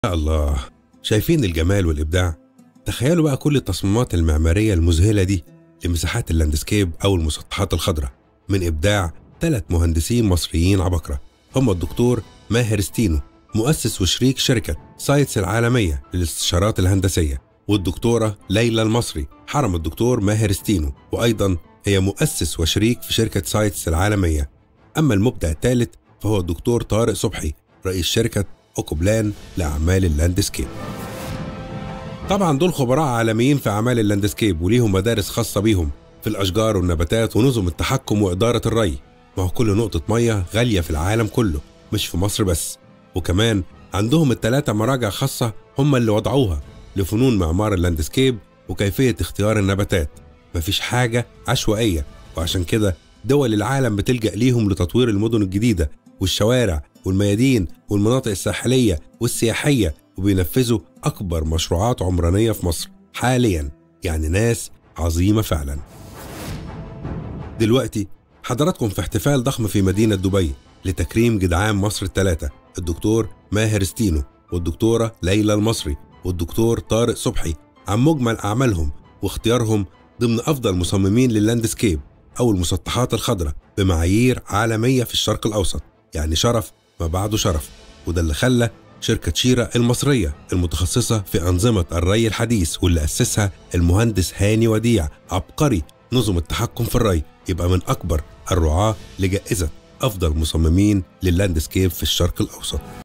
يا الله، شايفين الجمال والإبداع؟ تخيلوا بقى كل التصميمات المعمارية المذهلة دي لمساحات اللاندسكيب أو المسطحات الخضراء من إبداع 3 مهندسين مصريين عباقرة. هم الدكتور ماهر ستينو، مؤسس وشريك شركة سايتس العالمية للاستشارات الهندسية، والدكتورة ليلى المصري حرم الدكتور ماهر ستينو، وأيضا هي مؤسس وشريك في شركة سايتس العالمية. أما المبدع الثالث فهو الدكتور طارق صبحي، رئيس شركة أوكوبلان لأعمال اللاندسكيب. طبعا دول خبراء عالميين في أعمال اللاندسكيب، وليهم مدارس خاصة بيهم في الأشجار والنباتات ونظم التحكم وإدارة الري. ما هو كل نقطة مية غالية في العالم كله، مش في مصر بس. وكمان عندهم ال3 مراجع خاصة هم اللي وضعوها لفنون معمار اللاندسكيب وكيفية اختيار النباتات. مفيش حاجة عشوائية، وعشان كده دول العالم بتلجأ ليهم لتطوير المدن الجديدة والشوارع والميادين والمناطق الساحلية والسياحية، وبينفذوا أكبر مشروعات عمرانية في مصر حاليا. يعني ناس عظيمة فعلا. دلوقتي حضراتكم في احتفال ضخم في مدينة دبي لتكريم جدعان مصر ال3، الدكتور ماهر ستينو والدكتورة ليلى المصري والدكتور طارق صبحي، عن مجمل أعمالهم واختيارهم ضمن أفضل مصممين لللاندسكيب أو المسطحات الخضراء بمعايير عالمية في الشرق الأوسط. يعني شرف ما بعده شرف. وده اللي خلى شركة شيرا المصرية المتخصصة في أنظمة الري الحديث واللي أسسها المهندس هاني وديع، عبقري نظم التحكم في الري، يبقى من أكبر الرعاة لجائزة أفضل مصممين لللاندسكيب في الشرق الأوسط.